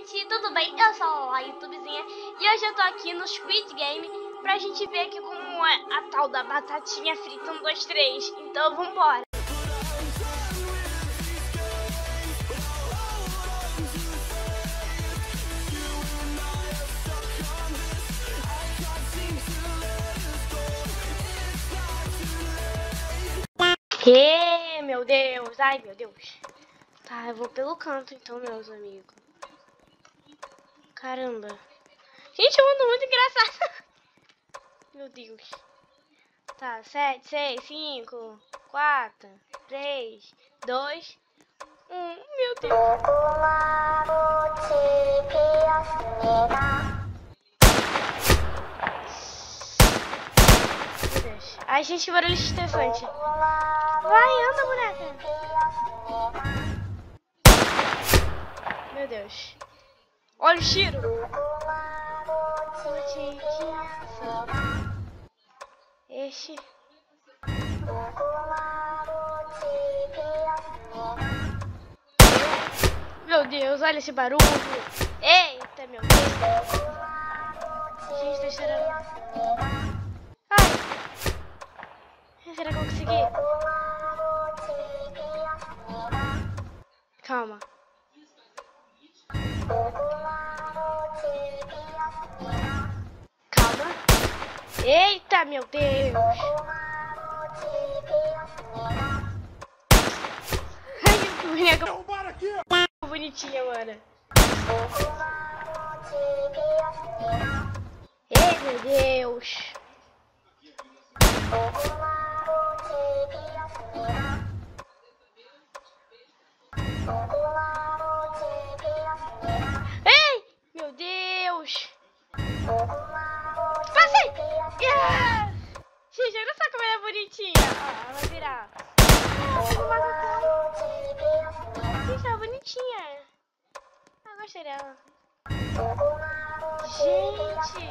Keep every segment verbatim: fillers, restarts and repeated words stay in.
gente, tudo bem? Eu sou a YouTubezinha e hoje eu tô aqui no Squid Game pra gente ver aqui como é a tal da batatinha frita um, dois, três. Então vambora! E meu Deus, ai meu Deus. Tá, eu vou pelo canto então, meus amigos. Caramba. Gente, eu ando muito engraçado. Meu Deus. Tá, sete, seis, cinco, quatro, três, dois, um. Meu Deus. Meu Deus. Ai, gente, que barulho estressante. Vai, anda, boneca. Meu Deus. Olha o tiro. Este. Meu Deus, olha esse barulho. Eita, meu Deus. Gente, tá cheirando. Ai. Será que eu consegui? Calma. Calma. Eita, meu Deus. Ai, que boneca bonitinha, mano. Ei, meu Deus. Ei, meu Deus. Passei. Yeah. Gente, olha só como ela é bonitinha. Ó, ela vai virar. Gente, ela é bonitinha. Ah, gostei dela. Gente.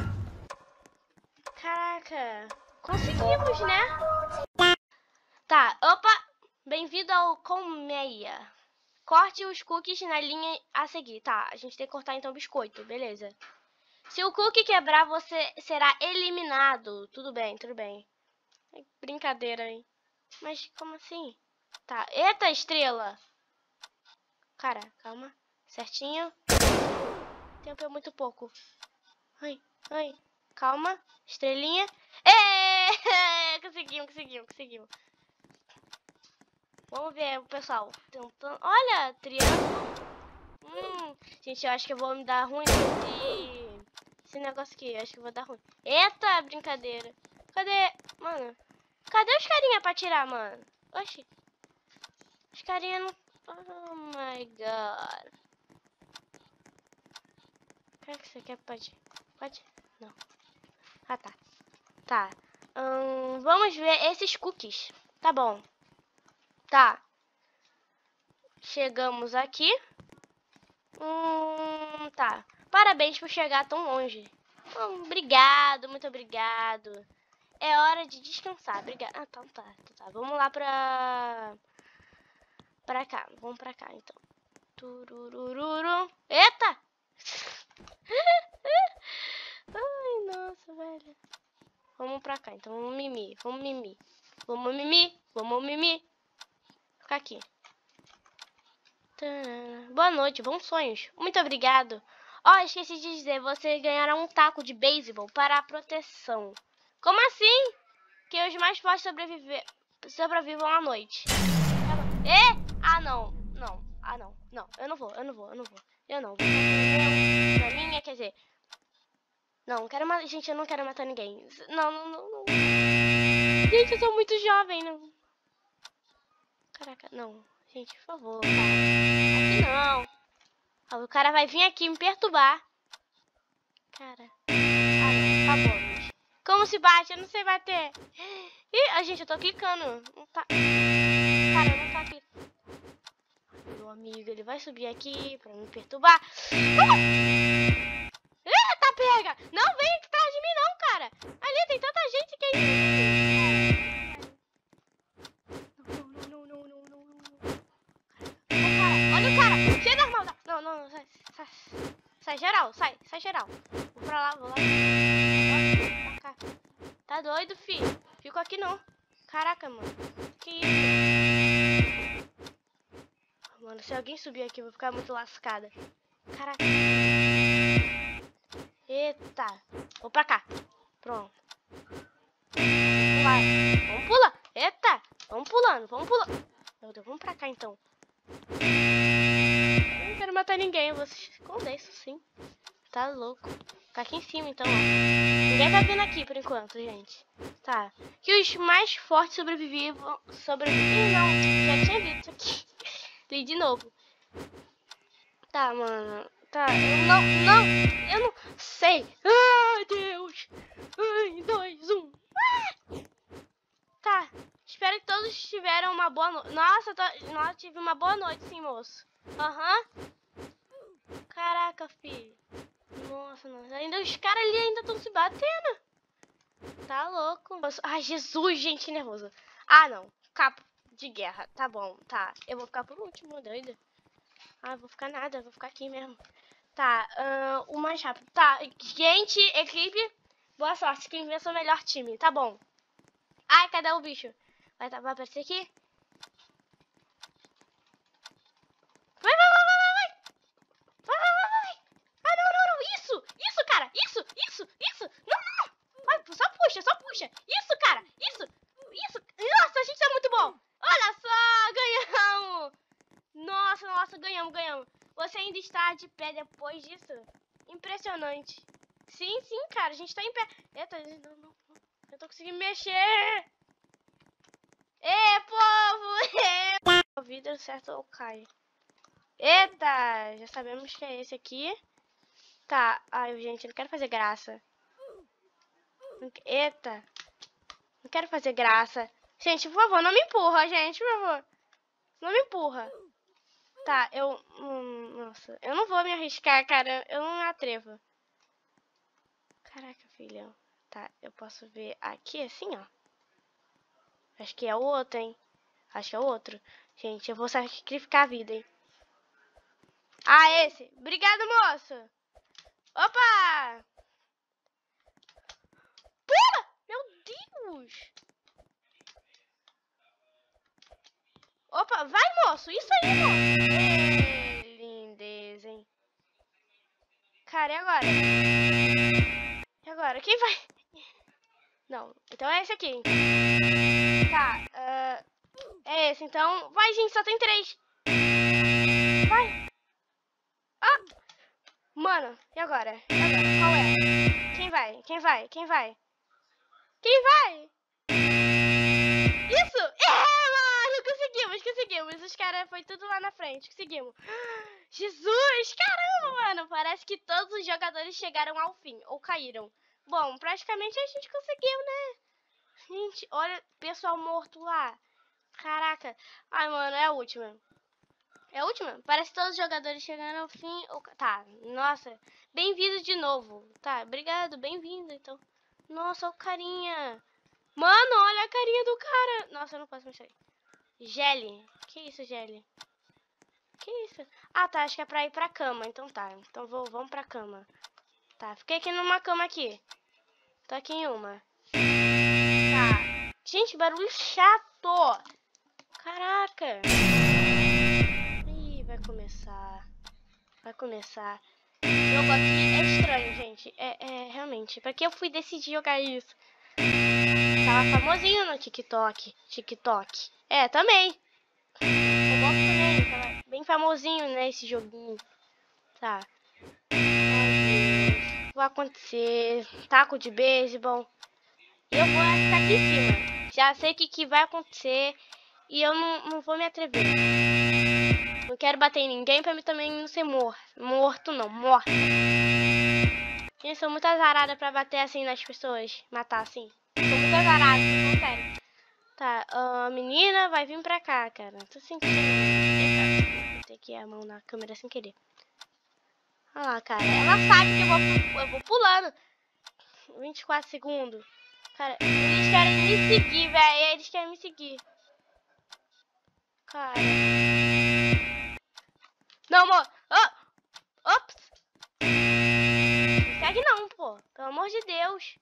Caraca. Conseguimos, né? Tá, opa. Bem-vindo ao Colmeia. Corte os cookies na linha a seguir. Tá, a gente tem que cortar então o biscoito, beleza. Se o cookie quebrar, você será eliminado. Tudo bem, tudo bem. É brincadeira, hein? Mas como assim? Tá, eita estrela. Cara, calma. Certinho. Tempo é muito pouco. Ai, ai. Calma. Estrelinha. É! Conseguimos, conseguimos, conseguimos. Vamos ver, pessoal. Tentando... Olha, triângulo. Hum, gente, eu acho que eu vou me dar ruim nesse... Esse negócio aqui. Eu acho que eu vou dar ruim. Eita, brincadeira. Cadê? Mano. Cadê os carinha pra tirar, mano? Oxi. Os carinha não... Oh, my God. Será que você quer? Pode? Pode? Não. Ah, tá. Tá. Hum, vamos ver esses cookies. Tá bom. Tá. Chegamos aqui. Hum, tá. Parabéns por chegar tão longe. Hum, obrigado, muito obrigado. É hora de descansar. Obrigado. Ah, então tá, tá, tá. Vamos lá pra... Pra cá. Vamos pra cá, então. Turururu. Eita! Ai, nossa, velho. Vamos pra cá, então. Vamos mimir. Vamos mimir. Vamos mimir. Vamos mimir. Ficar aqui. Boa noite, bons sonhos. Muito obrigado. Ó, oh, esqueci de dizer, você ganhará um taco de beisebol para a proteção. Como assim? Que os mais fortes sobreviver, sobrevivam à noite. E? Ah, não. Não. Ah, não. Não, eu não vou, eu não vou, eu não vou. Eu não vou. Na minha, quer dizer... Não, não quero matar... Gente, eu não quero matar ninguém. Não, não, não, não. Gente, eu sou muito jovem, não. Caraca, não. Gente, por favor, cara. Aqui não. Ah, o cara vai vir aqui me perturbar. Cara. Ah, não. Tá bom, gente. Como se bate? Eu não sei bater. Ih, a gente, eu tô clicando. Não tá... Cara, não tá clicando. Meu amigo, ele vai subir aqui pra me perturbar. Ah! Eita, pega! Não vem que tá de mim não, cara. Ali tem tanta gente que é isso. Não, não, não, não, não, não, não. Olha o cara, olha o cara. Cheio das maldades. Não, não, não, sai, Sai, sai geral, sai, sai geral. Vou pra lá, vou lá. Ó, pra cá. Tá doido, filho? Fico aqui não. Caraca, mano. Que isso? Mano, se alguém subir aqui, eu vou ficar muito lascada. Caraca. Eita. Vou pra cá. Pronto. Vamos pular. Vamos pular. Eita. Vamos pulando, vamos pulando. Meu Deus, vamos pra cá então. Eu não quero matar ninguém, eu vou se esconder, isso sim. Tá louco. Ficar aqui em cima então, ó. Ninguém tá vindo aqui por enquanto, gente. Tá. Que os mais fortes sobreviviam. Sobreviviam, não. Já tinha visto aqui. Li de novo. Tá, mano. Tá, eu não, não. Eu não sei. Ai, Deus. Ai, dois, um. Ah! Tá. Espero que todos tiveram uma boa noite. Nossa, tô... Nossa, tive uma boa noite, sim, moço. Aham. Uhum. Caraca, filho. Nossa, nossa. Ainda os caras ali ainda estão se batendo. Tá louco. Ai, Jesus, gente, nervosa. Ah, não. Capo de guerra. Tá bom, tá. Eu vou ficar por último, doida. Ah, vou ficar nada. Vou ficar aqui mesmo. Tá, uh, o mais rápido. Tá, gente, equipe. Boa sorte. Quem vê é o melhor time. Tá bom. Ai, cadê o bicho? Vai, tá, vai aparecer aqui? Vai, vai, vai, vai, vai, vai, vai, vai, vai. Ah, não, não, não, isso, isso, cara, isso, isso, isso, não, não, vai, só puxa, só puxa, isso, cara, isso, isso, nossa, a gente tá muito bom, olha só, ganhamos, nossa, nossa, ganhamos, ganhamos, você ainda está de pé depois disso, impressionante, sim, sim, cara, a gente tá em pé, eita, não, não, não. Eu tô conseguindo mexer. Ê, povo! Ê! O vidro certo ou cai? Eita! Já sabemos que é esse aqui. Tá. Ai, gente, eu não quero fazer graça. Eita! Não quero fazer graça. Gente, por favor, não me empurra, gente, por favor. Não me empurra. Tá, eu... Hum, nossa, eu não vou me arriscar, cara. Eu não me atrevo. Caraca, filha. Tá, eu posso ver aqui assim, ó. Acho que é o outro, hein? Acho que é o outro. Gente, eu vou sacrificar a vida, hein? Ah, esse. Obrigado, moço. Opa! Pula! Meu Deus! Opa, vai, moço. Isso aí, moço. Ei, lindeza, hein? Cara, e agora? E agora? Quem vai? Não, então é esse aqui. Tá, uh, é esse. Então, vai, gente, só tem três. Vai. Ah! Mano, e agora? E agora? Qual é? Quem vai? Quem vai? Quem vai? Quem vai? Isso! É, mano! Conseguimos, conseguimos. Os caras foi tudo lá na frente. Conseguimos. Jesus! Caramba, mano! Parece que todos os jogadores chegaram ao fim. Ou caíram. Bom, praticamente a gente conseguiu, né? Gente, olha o pessoal morto lá. Caraca. Ai, mano, é a última. É a última? Parece que todos os jogadores chegaram ao fim. Ou... Tá, nossa. Bem-vindo de novo. Tá, obrigado. Bem-vindo, então. Nossa, o carinha. Mano, olha a carinha do cara. Nossa, eu não posso mexer. Gelly. Que isso, Gelly? Que isso? Ah, tá. Acho que é pra ir pra cama. Então tá. Então vou, vamos pra cama. Tá, fiquei aqui numa cama aqui. Tô aqui em uma. Tá. Gente, barulho chato. Caraca. Ih, vai começar. Vai começar. O jogo aqui é estranho, gente. É, é, realmente. Pra que eu fui decidir jogar isso? Tava famosinho no TikTok. TikTok. É, também. Eu gosto também. Tava bem famosinho, né, esse joguinho. Tá. Ai, Deus. Vai acontecer. Taco de beisebol. Eu vou estar aqui em cima. Já sei o que, que vai acontecer. E eu não, não vou me atrever. Não quero bater em ninguém pra mim também não ser morto. Morto não, morta. Eu sou muito azarada pra bater assim nas pessoas. Matar assim. Sou muito azarada, não sério. Tá, a menina vai vir pra cá, cara. Tô sentindo. Eita, botei aqui a mão na câmera sem querer. Olha lá, cara. Ela sabe que eu vou, eu vou pulando. vinte e quatro segundos. Cara, eles querem me seguir, velho. Eles querem me seguir. Cara. Não, amor. Oh! Oh! Pelo amor de Deus.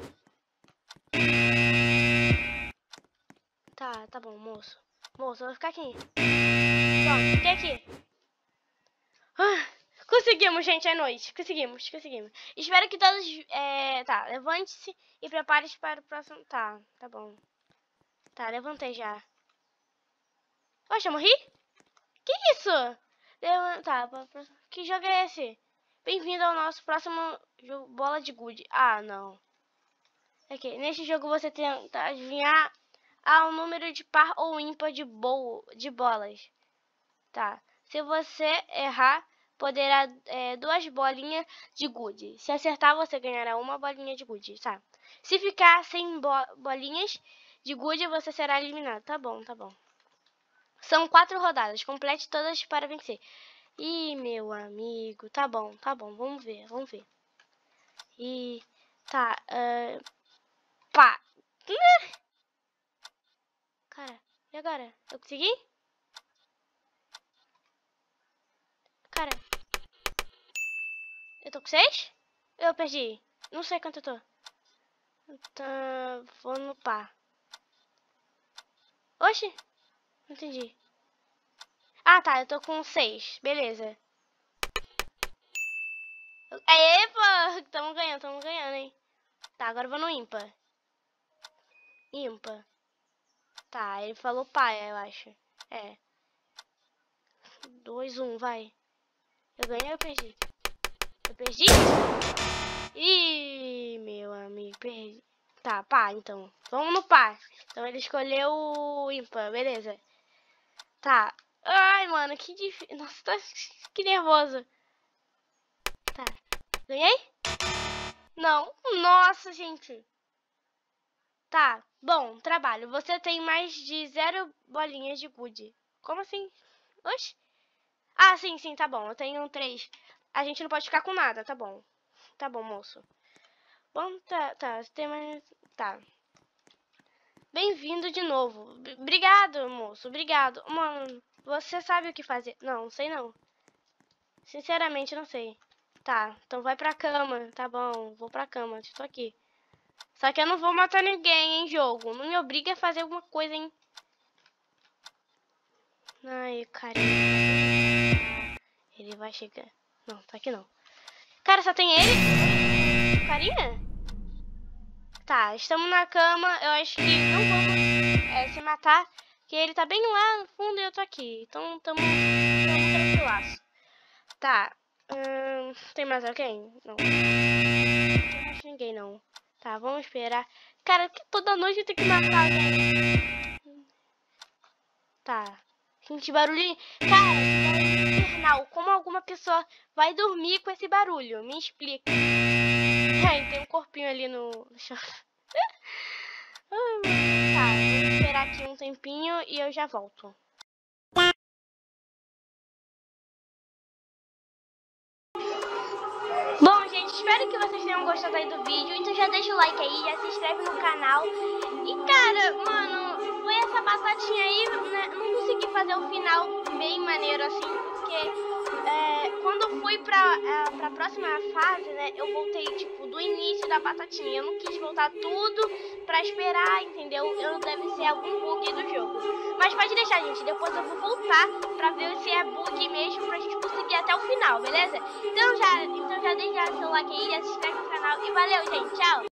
Tá, tá bom, moço. Moço, eu vou ficar aqui. Pronto, fiquei aqui. Ah, conseguimos, gente, é noite. Conseguimos, conseguimos. Espero que todos... É, tá, levante-se e prepare-se para o próximo... Tá, tá bom. Tá, levantei já. Oxe, eu morri? Que isso? Leva- Tá, que jogo é esse? Bem-vindo ao nosso próximo jogo, bola de gude. Ah, não. Aqui, neste jogo você tenta adivinhar ao número de par ou ímpar de, bo de bolas. Tá. Se você errar, poderá é, duas bolinhas de gude. Se acertar, você ganhará uma bolinha de gude, tá? Se ficar sem bo bolinhas de gude, você será eliminado. Tá bom, tá bom. São quatro rodadas. Complete todas para vencer. Ih, meu amigo. Tá bom, tá bom. Vamos ver, vamos ver. E tá. Uh, pá. Cara, e agora? Eu consegui? Cara. Eu tô com seis? Eu perdi. Não sei quanto eu tô. Tá, vou no pá. Oxi. Não entendi. Ah, tá. Eu tô com seis. Beleza. Aê, pô. Tamo ganhando, tamo ganhando, hein. Tá, agora eu vou no ímpar. Ímpar. Tá, ele falou pai, eu acho. É. Dois, um, vai. Eu ganhei ou eu perdi? Eu perdi? Ih, meu amigo, perdi. Tá, pá, então. Vamos no pá. Então ele escolheu o ímpar, beleza. Tá. Ai, mano, que difícil. Nossa, tá... que nervoso. Tá. Ganhei? Não. Nossa, gente. Tá. Bom, trabalho. Você tem mais de zero bolinhas de gude. Como assim? Oxi. Ah, sim, sim, tá bom. Eu tenho três. A gente não pode ficar com nada, tá bom. Tá bom, moço. Bom, tá, tá. Você tem mais... Tá. Bem-vindo de novo. B- Obrigado, moço. Obrigado. Mano, você sabe o que fazer? Não, sei não. Sinceramente, não sei. Tá, então vai pra cama. Tá bom, vou pra cama. Estou aqui. Só que eu não vou matar ninguém em jogo. Não me obriga a fazer alguma coisa, hein? Ai, carinha. Ele vai chegar. Não, tá aqui não. Cara, só tem ele? Carinha? Tá, estamos na cama. Eu acho que não vamos é, se matar. Que ele tá bem lá no fundo e eu tô aqui. Então, tamo, tamo tranquilaço. Tá. Hum, tem mais alguém? Não. Não tem mais ninguém, não. Tá, vamos esperar. Cara, que toda noite eu tenho que matar alguém. Tá. Gente, barulhinho. Cara, esse barulho infernal. Como alguma pessoa vai dormir com esse barulho? Me explica. Ai, tem um corpinho ali no, no chão. Ai, tá, vou esperar aqui um tempinho e eu já volto. Bom, gente, espero que vocês tenham gostado aí do vídeo. Então já deixa o like aí, já se inscreve no canal. E cara, mano, foi essa batatinha aí, né? Não consegui fazer o final bem maneiro assim, porque é, quando eu fui pra, é, pra próxima fase, né, eu voltei, tipo, do início da batatinha. Eu não quis voltar tudo pra esperar, entendeu? Eu deve ser algum bug do jogo. Mas pode deixar, gente, depois eu vou voltar pra ver se é bug mesmo, pra gente conseguir até o final, beleza? Então já, então já deixa seu like aí, já se inscreve no canal e valeu, gente, tchau!